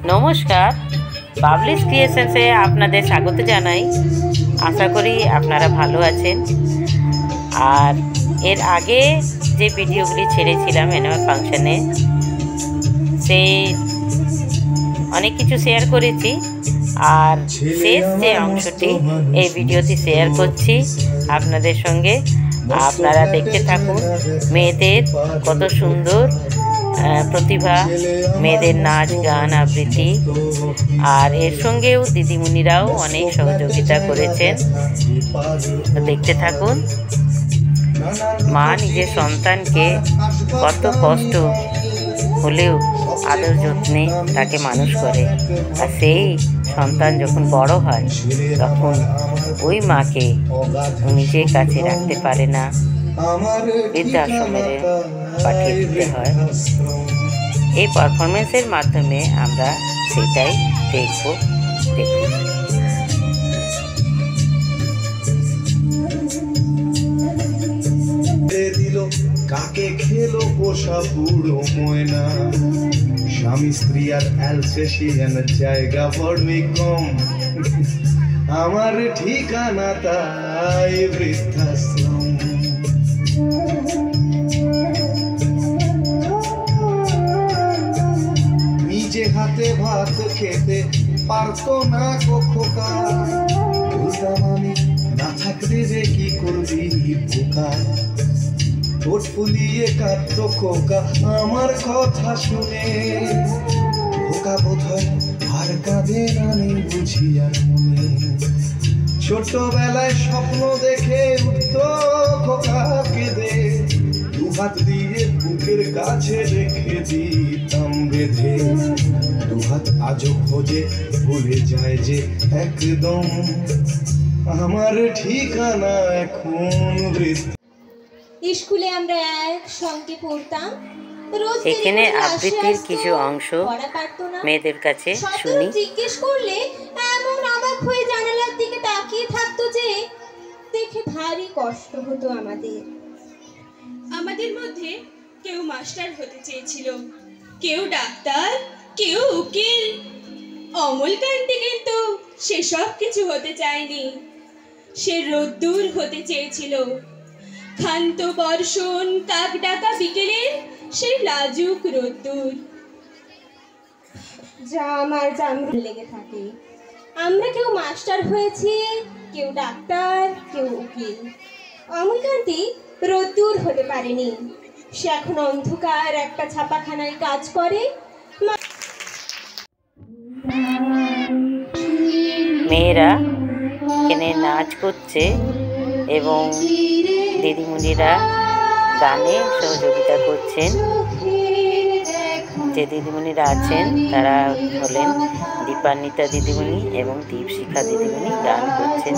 নমস্কার, বাবলিস ক্রিয়েশনসে আপনাদের স্বাগত জানাই। আশা করি আপনারা ভালো আছেন। আর এর আগে যে ভিডিওগুলি ছেড়েছিলাম অ্যানুয়াল ফাংশনে, সেই অনেক কিছু শেয়ার করেছি। আর শেষ যে অংশটি এই ভিডিওতে শেয়ার করছি আপনাদের সঙ্গে। আপনারা দেখতে থাকুন মেয়েদের কত সুন্দর প্রতিভা, মেয়েদের নাচ গান আবৃত্তি। আর এর সঙ্গেও দিদিমণিরাও অনেক সহযোগিতা করেছেন। দেখতে থাকুন। মা নিজের সন্তানকে কত কষ্ট হলেও আদর যত্নে তাকে মানুষ করে, আর সেই সন্তান যখন বড় হয় তখন ওই মাকে নিজের কাছে রাখতে পারে না, বৃদ্ধাশ্রমে পাঠিয়ে দিতে হয়। এই পারফরমেন্সের মাধ্যমে আমরা সেটাই দেখব। দেখুন। কাকে খেলো পোষা বুড়ো ময়না, স্বামী স্ত্রী আর অ্যালসেশিয়ান জায়গা বড়ই কম, আমার ঠিকানা তাই বৃদ্ধাশ্রম। নিজে হাতে ভাত খেতে পারতো না খোকা, আমি না থাকতে যে কি করবি বোকা। ঠোঁট ফুলিয়ে কাঁদতো খোকা আমার কথা শুনে, খোকা বোধহয় আর কাঁদে না নেই বুঝি আর মনে। ছোটবেলায় স্বপ্ন দেখে উঠতো খোকা কেঁদে, দু হাত দিয়ে বুকের কাছে রেখে দিতাম বেঁধে। দু হাত আজও খোঁজে ভুলে যায় যে একদম, আমার ঠিকানা এখন বৃদ্ধ। স্কুলে আমরা একসঙ্গে পড়তাম। এখানে আবৃত্তির কিছু অংশ মেয়েদের কাছে শুনি। জিজ্ঞেস করলে এমন অবাক হয়ে জানালার দিকে তাকিয়ে থাকতো যে দেখে ভারী কষ্ট হতো আমাদের। আমাদের মধ্যে কেউ মাস্টার হতে চেয়েছিল, কেউ ডাক্তার, কেউ উকিল। অমলকান্তি কিন্তু সেসব কিছু হতে চায়নি। সে রোদ্দুর হতে চেয়েছিল, ক্ষান্ত বর্ষণ, কাক ডাকা বিকেলের সেই লাজুক রোদ্দুর, যা আমার জামরুল লেগে থাকে। আমরা কেউ মাস্টার হয়েছি, কেউ ডাক্তার, কেউ উকিল। অমলকান্তি রোদ্দুর হতে পারেনি। সে এখন অন্ধকার একটা ছাপাখানায় কাজ করে। মেয়েরা এখানে নাচ করছে এবং দিদিমণিরা গানে সহযোগিতা করছেন। যে দিদিমণিরা আছেন তারা হলেন দীপান্বিতা দিদিমণি এবং দীপশিখা দিদিমণি গান করছেন।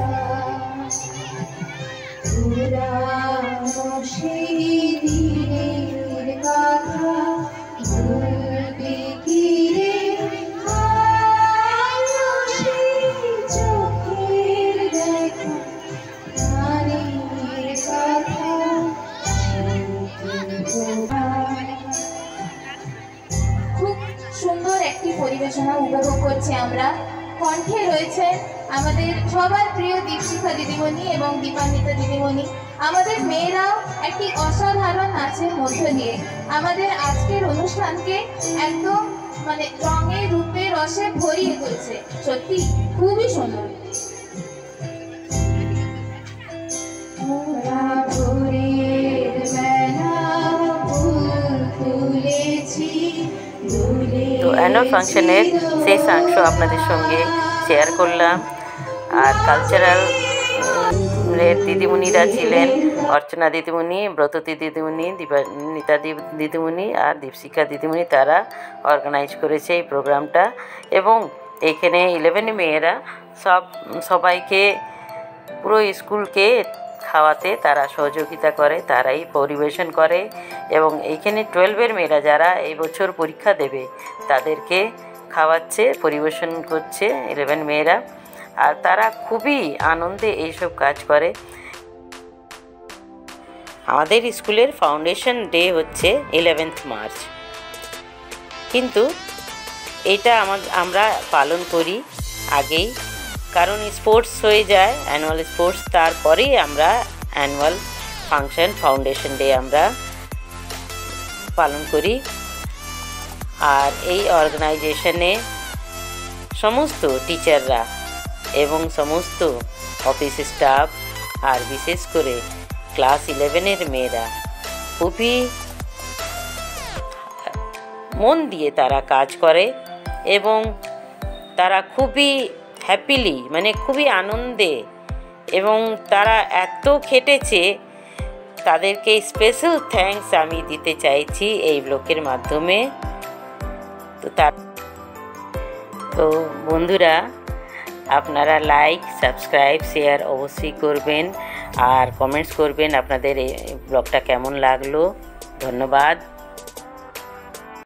পরিবেশনা উপভোগ করছি আমরা। কণ্ঠে রয়েছে আমাদের সবার প্রিয় দীপশিখা দিদিমণি এবং দীপান্বিতা দিদিমণি। আমাদের মেয়েরাও একটি অসাধারণ নাচের মধ্য দিয়ে আমাদের আজকের অনুষ্ঠানকে একদম রঙে রূপে রসে ভরিয়ে তুলছে। সত্যি খুবই সুন্দর। তো অ্যানুয়াল ফাংশনের শেষ অংশ আপনাদের সঙ্গে শেয়ার করলাম। আর কালচারাল দিদিমণিরা ছিলেন অর্চনা দিদিমণি, ব্রততী দিদিমণি, দীপান্বিতা দিদিমণি আর দীপশিখা দিদিমণি। তারা অর্গানাইজ করেছে এই প্রোগ্রামটা। এবং এখানে 11 মেয়েরা সবাইকে পুরো স্কুলকে খাওয়াতে তারা সহযোগিতা করে, তারাই পরিবেশন করে। এবং এইখানে 12-এর মেয়েরা যারা এই বছর পরীক্ষা দেবে তাদেরকে খাওয়াচ্ছে, পরিবেশন করছে 11 মেয়েরা। আর তারা খুবই আনন্দে এইসব কাজ করে। আমাদের স্কুলের ফাউন্ডেশন ডে হচ্ছে 11th মার্চ, কিন্তু এটা আমরা পালন করি আগেই, কারণ স্পোর্টস হয়ে যায় অ্যানুয়াল স্পোর্টস, তারপরেই আমরা অ্যানুয়াল ফাংশন ফাউন্ডেশন ডে আমরা পালন করি। আর এই অর্গানাইজেশনে সমস্ত টিচাররা এবং সমস্ত অফিস স্টাফ আর বিশেষ করে ক্লাস 11-এর মেয়েরা খুবই মন দিয়ে তারা কাজ করে এবং তারা খুবই হ্যাপিলি, মানে খুবই আনন্দে, এবং তারা এত খেটেছে, তাদেরকে স্পেশাল থ্যাঙ্কস আমি দিতে চাইছি এই ব্লগের মাধ্যমে। তো বন্ধুরা, আপনারা লাইক, সাবস্ক্রাইব, শেয়ার অবশ্যই করবেন আর কমেন্টস করবেন আপনাদের এই ব্লগটা কেমন লাগলো। ধন্যবাদ।